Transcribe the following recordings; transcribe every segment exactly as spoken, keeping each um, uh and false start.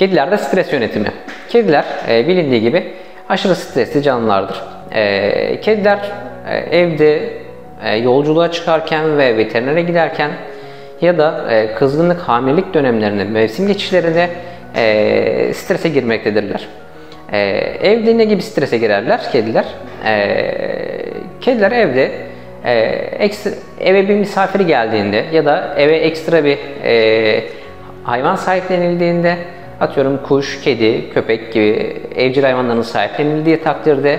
Kedilerde stres yönetimi. Kediler e, bilindiği gibi aşırı stresli canlılardır. E, kediler e, evde e, yolculuğa çıkarken ve veterinere giderken ya da e, kızgınlık, hamilelik dönemlerinde, mevsim geçişlerinde e, strese girmektedirler. E, evde ne gibi strese girerler kediler? E, kediler evde e, ekstra, eve bir misafir geldiğinde ya da eve ekstra bir e, hayvan sahiplenildiğinde, atıyorum kuş, kedi, köpek gibi evcil hayvanların sahiplenildiği takdirde,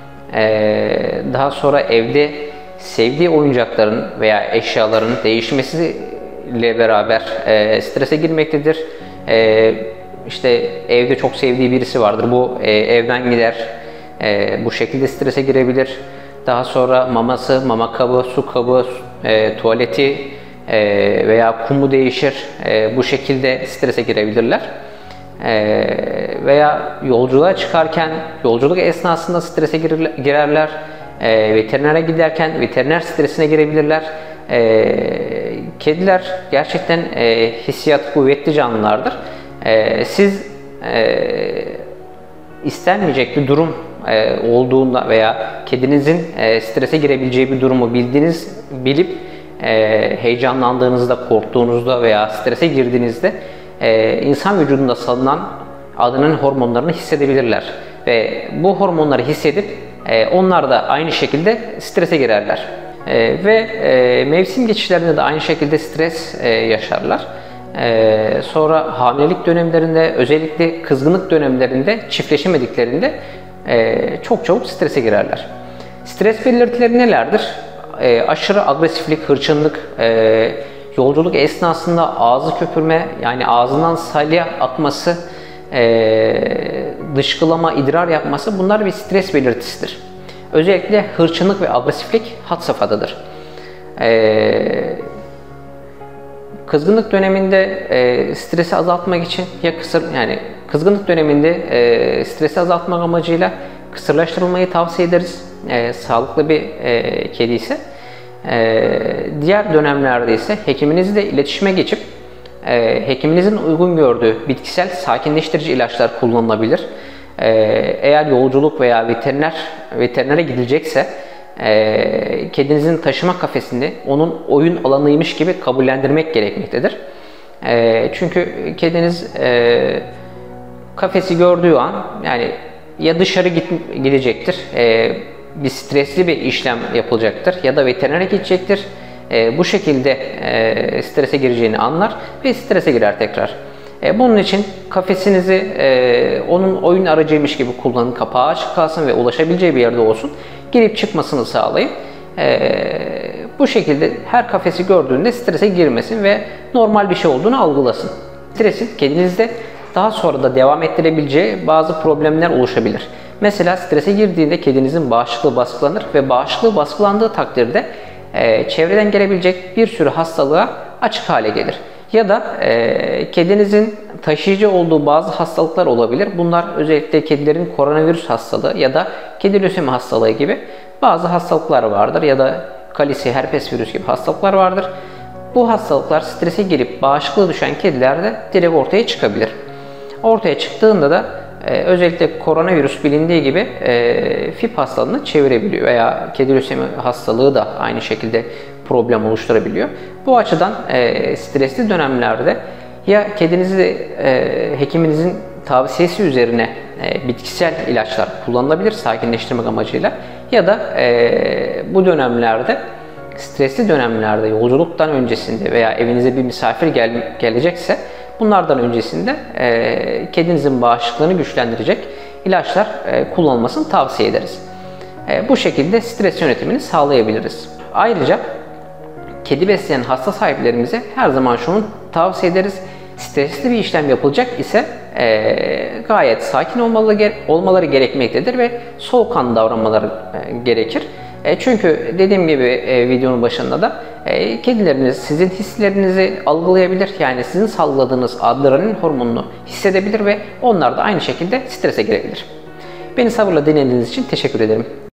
ee, daha sonra evde sevdiği oyuncakların veya eşyaların değişmesiyle beraber e, strese girmektedir. E, işte evde çok sevdiği birisi vardır, bu e, evden gider, e, bu şekilde strese girebilir. Daha sonra maması, mama kabı, su kabı, e, tuvaleti e, veya kumu değişir, e, bu şekilde strese girebilirler. Ee, veya yolculuğa çıkarken, yolculuk esnasında strese girerler. Ee, veterinere giderken veteriner stresine girebilirler. Ee, kediler gerçekten e, hissiyat kuvvetli canlılardır. Ee, siz e, istenmeyecek bir durum e, olduğunda veya kedinizin e, strese girebileceği bir durumu bildiğiniz, bilip e, heyecanlandığınızda, korktuğunuzda veya strese girdiğinizde Ee, insan vücudunda salınan adrenalin hormonlarını hissedebilirler ve bu hormonları hissedip e, onlar da aynı şekilde strese girerler e, ve e, mevsim geçişlerinde de aynı şekilde stres e, yaşarlar. E, sonra hamilelik dönemlerinde, özellikle kızgınlık dönemlerinde, çiftleşemediklerinde e, çok çabuk strese girerler. Stres belirtileri nelerdir? E, aşırı agresiflik, hırçınlık, e, yolculuk esnasında ağzı köpürme, yani ağzından salya akması, e, dışkılama, idrar yapması, bunlar bir stres belirtisidir. Özellikle hırçınlık ve agresiflik had safhadadır. E, kızgınlık döneminde e, stresi azaltmak için ya kısır, yani kızgınlık döneminde e, stresi azaltmak amacıyla kısırlaştırılmayı tavsiye ederiz. E, sağlıklı bir e, kedi ise. Ee, diğer dönemlerde ise hekiminizle iletişime geçip e, hekiminizin uygun gördüğü bitkisel sakinleştirici ilaçlar kullanılabilir. Ee, eğer yolculuk veya veteriner veterinere gidilecekse e, kedinizin taşıma kafesini onun oyun alanıymış gibi kabullendirmek gerekmektedir. E, çünkü kediniz e, kafesi gördüğü an, yani ya dışarı git, gidecektir, e, bir stresli bir işlem yapılacaktır ya da veterinere gidecektir. E, bu şekilde e, strese gireceğini anlar ve strese girer tekrar. E, bunun için kafesinizi e, onun oyun aracıymış gibi kullanın, kapağı açık kalsın ve ulaşabileceği bir yerde olsun. Girip çıkmasını sağlayın. E, bu şekilde her kafesi gördüğünde strese girmesin ve normal bir şey olduğunu algılasın. Stresin kedinizde daha sonra da devam ettirebileceği bazı problemler oluşabilir. Mesela strese girdiğinde kedinizin bağışıklığı baskılanır ve bağışıklığı baskılandığı takdirde e, çevreden gelebilecek bir sürü hastalığa açık hale gelir. Ya da e, kedinizin taşıyıcı olduğu bazı hastalıklar olabilir. Bunlar özellikle kedilerin koronavirüs hastalığı ya da kedi lösemi hastalığı gibi bazı hastalıklar vardır ya da kalisi, herpes virüs gibi hastalıklar vardır. Bu hastalıklar strese girip bağışıklığı düşen kedilerde direkt ortaya çıkabilir. Ortaya çıktığında da Ee, özellikle koronavirüs bilindiği gibi e, F I P hastalığını çevirebiliyor veya kedi lösemi hastalığı da aynı şekilde problem oluşturabiliyor. Bu açıdan e, stresli dönemlerde ya kedinizi e, hekiminizin tavsiyesi üzerine e, bitkisel ilaçlar kullanılabilir sakinleştirmek amacıyla, ya da e, bu dönemlerde, stresli dönemlerde, yolculuktan öncesinde veya evinize bir misafir gel gelecekse bunlardan öncesinde e, kedinizin bağışıklığını güçlendirecek ilaçlar e, kullanılmasını tavsiye ederiz. E, bu şekilde stres yönetimini sağlayabiliriz. Ayrıca kedi besleyen hasta sahiplerimize her zaman şunu tavsiye ederiz. Stresli bir işlem yapılacak ise e, gayet sakin olmaları, olmaları gerekmektedir ve soğukkanlı davranmaları e, gerekir. E, çünkü dediğim gibi e, videonun başında da e, kedileriniz sizin hislerinizi algılayabilir. Yani sizin salgıladığınız adrenalin hormonunu hissedebilir ve onlar da aynı şekilde strese girebilir. Beni sabırla dinlediğiniz için teşekkür ederim.